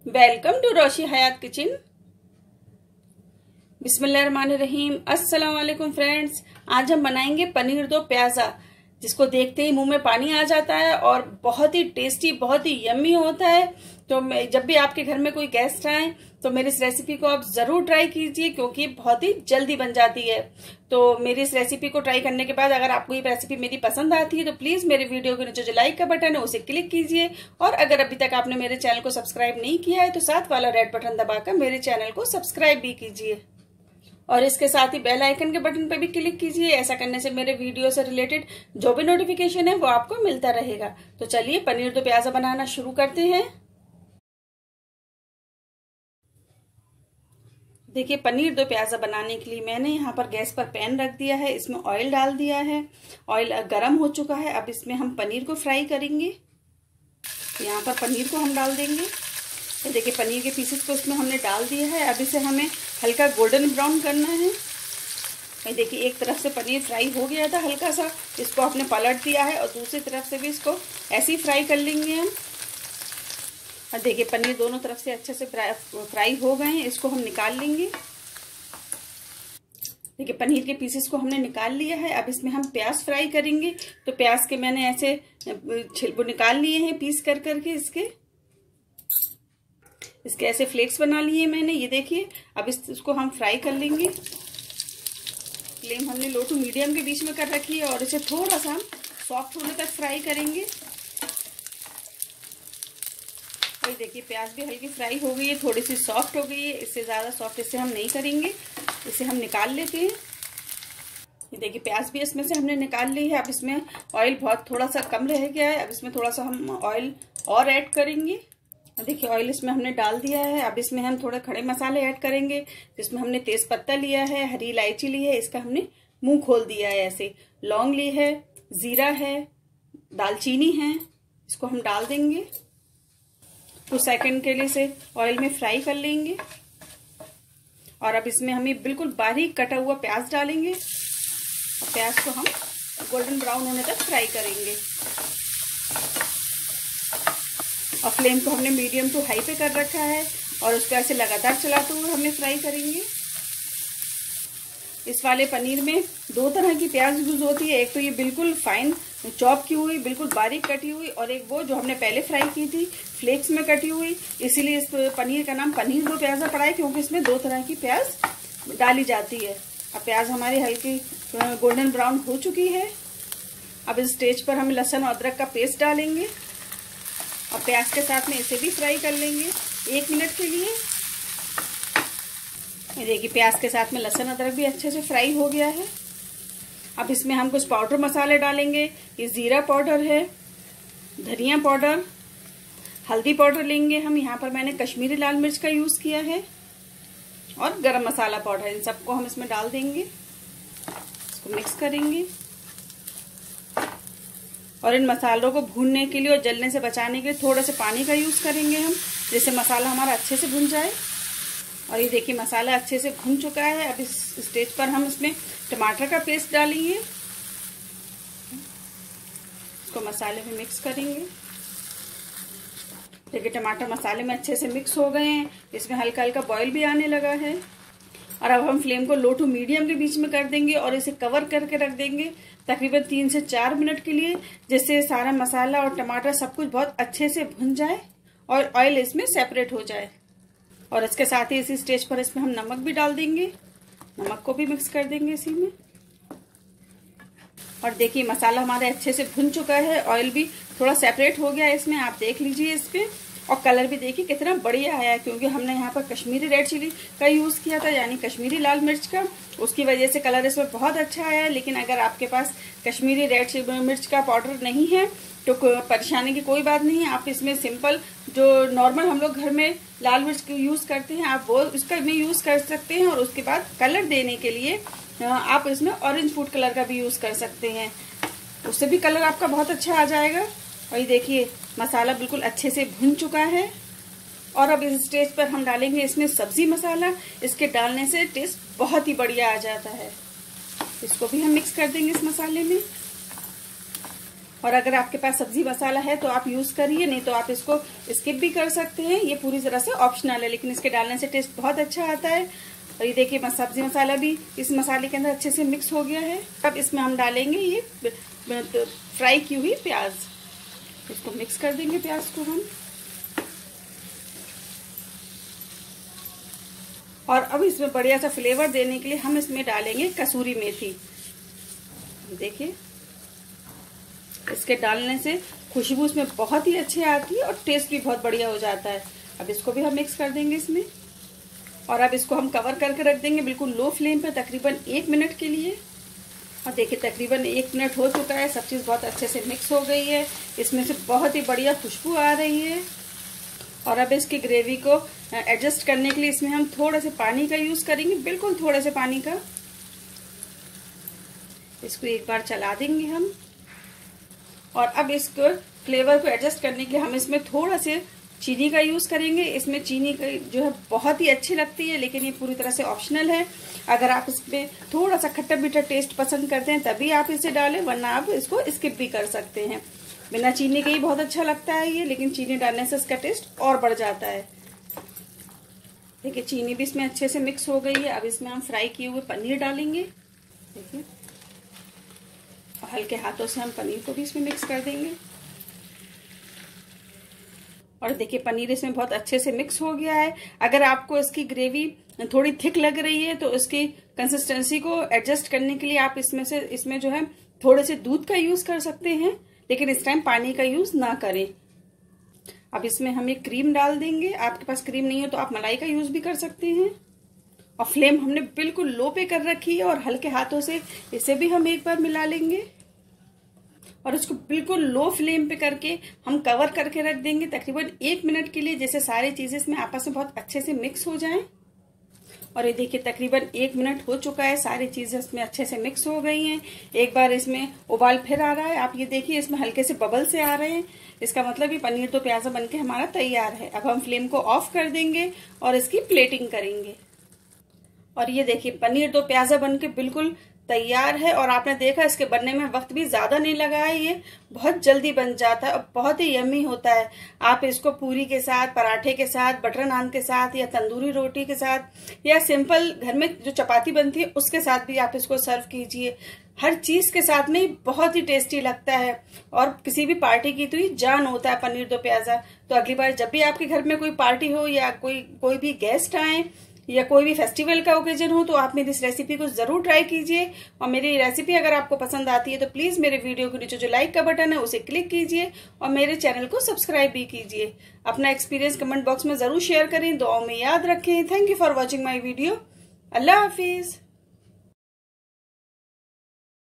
Welcome to Roshi Hayat kitchen. बिस्मिल्लाहिर्रहमानिर्रहीम। अस्सलाम वालेकुम फ्रेंड्स। आज हम बनाएंगे पनीर दो प्याजा, जिसको देखते ही मुंह में पानी आ जाता है और बहुत ही टेस्टी, बहुत ही यम्मी होता है। तो जब भी आपके घर में कोई गेस्ट आए तो मेरी इस रेसिपी को आप जरूर ट्राई कीजिए, क्योंकि बहुत ही जल्दी बन जाती है। तो मेरी इस रेसिपी को ट्राई करने के बाद अगर आपको ये रेसिपी मेरी पसंद आती है तो प्लीज मेरे वीडियो के नीचे जो लाइक का बटन है उसे क्लिक कीजिए, और अगर अभी तक आपने मेरे चैनल को सब्सक्राइब नहीं किया है तो साथ वाला रेड बटन दबाकर मेरे चैनल को सब्सक्राइब भी कीजिए, और इसके साथ ही बेल आइकन के बटन पर भी क्लिक कीजिए। ऐसा करने से मेरे वीडियो से रिलेटेड जो भी नोटिफिकेशन है वो आपको मिलता रहेगा। तो चलिए पनीर दो प्याजा बनाना शुरू करते हैं। देखिए, पनीर दो प्याजा बनाने के लिए मैंने यहाँ पर गैस पर पैन रख दिया है, इसमें ऑयल डाल दिया है। ऑयल गर्म हो चुका है। अब इसमें हम पनीर को फ्राई करेंगे। यहाँ पर पनीर को हम डाल देंगे। तो देखिए, पनीर के पीसेस को इसमें हमने डाल दिया है। अब इसे हमें हल्का गोल्डन ब्राउन करना है। देखिए, एक तरफ से पनीर फ्राई हो गया था हल्का सा, इसको आपने पलट दिया है, और दूसरी तरफ से भी इसको ऐसे ही फ्राई कर लेंगे हम। और देखिए, पनीर दोनों तरफ से अच्छे से फ्राई हो गए हैं। इसको हम निकाल लेंगे। देखिए, पनीर के पीसेस को हमने निकाल लिया है। अब इसमें हम प्याज फ्राई करेंगे। तो प्याज के मैंने ऐसे छिलके निकाल लिए हैं पीस कर करके। इसके ऐसे फ्लेक्स बना लिए मैंने, ये देखिए। अब इसको हम फ्राई कर लेंगे। फ्लेम हमने लो टू मीडियम के बीच में कर रखी है, और इसे थोड़ा सा हम सॉफ्ट होने तक फ्राई करेंगे। और देखिए, प्याज भी हल्की फ्राई हो गई है, थोड़ी सी सॉफ्ट हो गई है। इससे ज्यादा सॉफ्ट इसे हम नहीं करेंगे। इसे हम निकाल लेते हैं। ये देखिए, प्याज भी इसमें से हमने निकाल ली है। अब इसमें ऑयल बहुत थोड़ा सा कम रह गया है। अब इसमें थोड़ा सा हम ऑयल और ऐड करेंगे। देखिए, ऑयल इसमें हमने डाल दिया है। अब इसमें हम थोड़े खड़े मसाले ऐड करेंगे, जिसमें हमने तेज पत्ता लिया है, हरी इलायची ली है, इसका हमने मुंह खोल दिया है ऐसे, लौंग ली है, जीरा है, दालचीनी है, इसको हम डाल देंगे। कुछ सेकंड के लिए इसे ऑयल में फ्राई कर लेंगे। और अब इसमें हमें बिल्कुल बारीक कटा हुआ प्याज डालेंगे, और प्याज को हम गोल्डन ब्राउन होने तक फ्राई करेंगे। और फ्लेम को हमने मीडियम टू हाई पे कर रखा है, और उसको ऐसे लगातार चलाते हुए हमें फ्राई करेंगे। इस वाले पनीर में दो तरह की प्याज यूज होती है। एक तो ये बिल्कुल फाइन चॉप की हुई, बिल्कुल बारीक कटी हुई, और एक वो जो हमने पहले फ्राई की थी फ्लेक्स में कटी हुई। इसीलिए इस पनीर का नाम पनीर दो प्याजा पड़ा है, क्योंकि इसमें दो तरह की प्याज डाली जाती है। अब प्याज हमारी हल्की गोल्डन ब्राउन हो चुकी है। अब इस स्टेज पर हम लहसुन और अदरक का पेस्ट डालेंगे, और प्याज के साथ में इसे भी फ्राई कर लेंगे 1 मिनट के लिए। देखिए, प्याज के साथ में लहसुन अदरक भी अच्छे से फ्राई हो गया है। अब इसमें हम कुछ पाउडर मसाले डालेंगे। ये जीरा पाउडर है, धनिया पाउडर, हल्दी पाउडर लेंगे हम। यहाँ पर मैंने कश्मीरी लाल मिर्च का यूज किया है, और गरम मसाला पाउडर। इन सबको हम इसमें डाल देंगे, इसको मिक्स करेंगे। और इन मसालों को भूनने के लिए और जलने से बचाने के लिए थोड़ा सा पानी का यूज करेंगे हम, जिससे मसाला हमारा अच्छे से भुन जाए। और ये देखिए, मसाला अच्छे से भुन चुका है। अब इस स्टेज पर हम इसमें टमाटर का पेस्ट डालेंगे, इसको मसाले में मिक्स करेंगे। देखिए, टमाटर मसाले में अच्छे से मिक्स हो गए हैं। इसमें हल्का हल्का बॉईल भी आने लगा है। और अब हम फ्लेम को लो टू मीडियम के बीच में कर देंगे, और इसे कवर करके रख देंगे तकरीबन 3 से 4 मिनट के लिए, जिससे सारा मसाला और टमाटर सब कुछ बहुत अच्छे से भुन जाए और ऑयल इसमें सेपरेट हो जाए। और इसके साथ ही इसी स्टेज पर इसमें हम नमक भी डाल देंगे, नमक को भी मिक्स कर देंगे इसी में। और देखिए, मसाला हमारे अच्छे से भुन चुका है, ऑयल भी थोड़ा सेपरेट हो गया है इसमें, आप देख लीजिए इस पे। और कलर भी देखिए कितना बढ़िया आया है, क्योंकि हमने यहाँ पर कश्मीरी रेड चिली का यूज किया था, यानी कश्मीरी लाल मिर्च का। उसकी वजह से कलर इसमें बहुत अच्छा आया है। लेकिन अगर आपके पास कश्मीरी रेड मिर्च का पाउडर नहीं है तो परेशानी की कोई बात नहीं है। आप इसमें सिंपल जो नॉर्मल हम लोग घर में लाल मिर्च यूज करते हैं, आप वो उसका भी यूज कर सकते हैं। और उसके बाद कलर देने के लिए आप इसमें ऑरेंज फूड कलर का भी यूज कर सकते हैं, उससे भी कलर आपका बहुत अच्छा आ जाएगा। और ये देखिए, मसाला बिल्कुल अच्छे से भुन चुका है। और अब इस स्टेज पर हम डालेंगे इसमें सब्जी मसाला। इसके डालने से टेस्ट बहुत ही बढ़िया आ जाता है। इसको भी हम मिक्स कर देंगे इस मसाले में। और अगर आपके पास सब्जी मसाला है तो आप यूज करिए, नहीं तो आप इसको स्किप भी कर सकते हैं। ये पूरी तरह से ऑप्शनल है, लेकिन इसके डालने से टेस्ट बहुत अच्छा आता है। और ये देखिए सब्जी मसाला भी इस मसाले के अंदर अच्छे से मिक्स हो गया है। अब इसमें हम डालेंगे ये फ्राई की हुई प्याज। इसको मिक्स कर देंगे प्याज को हम। और अब इसमें बढ़िया सा फ्लेवर देने के लिए हम इसमें डालेंगे कसूरी मेथी। देखिए इसके डालने से खुशबू इसमें बहुत ही अच्छी आती है और टेस्ट भी बहुत बढ़िया हो जाता है। अब इसको भी हम मिक्स कर देंगे इसमें, और अब इसको हम कवर करके रख देंगे बिल्कुल लो फ्लेम पे तकरीबन 1 मिनट के लिए। और देखिए तकरीबन 1 मिनट हो चुका है, सब चीज़ बहुत अच्छे से मिक्स हो गई है, इसमें से बहुत ही बढ़िया खुशबू आ रही है। और अब इसकी ग्रेवी को एडजस्ट करने के लिए इसमें हम थोड़ा से पानी का यूज़ करेंगे, बिल्कुल थोड़े से पानी का। इसको एक बार चला देंगे हम। और अब इसको फ्लेवर को एडजस्ट करने के लिए हम इसमें थोड़ा से चीनी का यूज करेंगे। इसमें चीनी का जो है बहुत ही अच्छी लगती है, लेकिन ये पूरी तरह से ऑप्शनल है। अगर आप इसमें थोड़ा सा खट्टा मीठा टेस्ट पसंद करते हैं तभी आप इसे डालें, वरना आप इसको स्किप भी कर सकते हैं। बिना चीनी के ही बहुत अच्छा लगता है ये, लेकिन चीनी डालने से इसका टेस्ट और बढ़ जाता है। देखिए चीनी भी इसमें अच्छे से मिक्स हो गई है। अब इसमें हम फ्राई किए हुए पनीर डालेंगे। देखिए हल्के हाथों से हम पनीर को भी इसमें मिक्स कर देंगे। और देखिए पनीर इसमें बहुत अच्छे से मिक्स हो गया है। अगर आपको इसकी ग्रेवी थोड़ी थिक लग रही है तो इसकी कंसिस्टेंसी को एडजस्ट करने के लिए आप इसमें जो है थोड़े से दूध का यूज कर सकते हैं, लेकिन इस टाइम पानी का यूज ना करें। अब इसमें हम एक क्रीम डाल देंगे। आपके पास क्रीम नहीं हो तो आप मलाई का यूज भी कर सकते हैं। और फ्लेम हमने बिल्कुल लो पे कर रखी है, और हल्के हाथों से इसे भी हम एक बार मिला लेंगे। और उसको बिल्कुल लो फ्लेम पे करके हम कवर करके रख देंगे तकरीबन 1 मिनट के लिए, जैसे सारी चीजें इसमें आपस में बहुत अच्छे से मिक्स हो जाएं। और ये देखिए तकरीबन 1 मिनट हो चुका है, सारी चीजें इसमें अच्छे से मिक्स हो गई हैं। एक बार इसमें उबाल फिर आ रहा है, आप ये देखिए इसमें हल्के से बबल से आ रहे हैं। इसका मतलब ये पनीर दो प्याजा बनके हमारा तैयार है। अब हम फ्लेम को ऑफ कर देंगे और इसकी प्लेटिंग करेंगे। और ये देखिए पनीर दो प्याजा बनके बिल्कुल तैयार है। और आपने देखा इसके बनने में वक्त भी ज्यादा नहीं लगा है, ये बहुत जल्दी बन जाता है और बहुत ही यम्मी होता है। आप इसको पूरी के साथ, पराठे के साथ, बटर नान के साथ, या तंदूरी रोटी के साथ, या सिंपल घर में जो चपाती बनती है उसके साथ भी आप इसको सर्व कीजिए। हर चीज के साथ में बहुत ही टेस्टी लगता है। और किसी भी पार्टी की तो ये जान होता है पनीर दो प्याजा। तो अगली बार जब भी आपके घर में कोई पार्टी हो या कोई भी गेस्ट आए या कोई भी फेस्टिवल का ओकेजन हो, तो आप मेरी इस रेसिपी को जरूर ट्राई कीजिए। और मेरी रेसिपी अगर आपको पसंद आती है तो प्लीज मेरे वीडियो के नीचे जो लाइक का बटन है उसे क्लिक कीजिए और मेरे चैनल को सब्सक्राइब भी कीजिए। अपना एक्सपीरियंस कमेंट बॉक्स में जरूर शेयर करें। दुआओं में याद रखें। Thank you for watching my video. Allah Hafiz.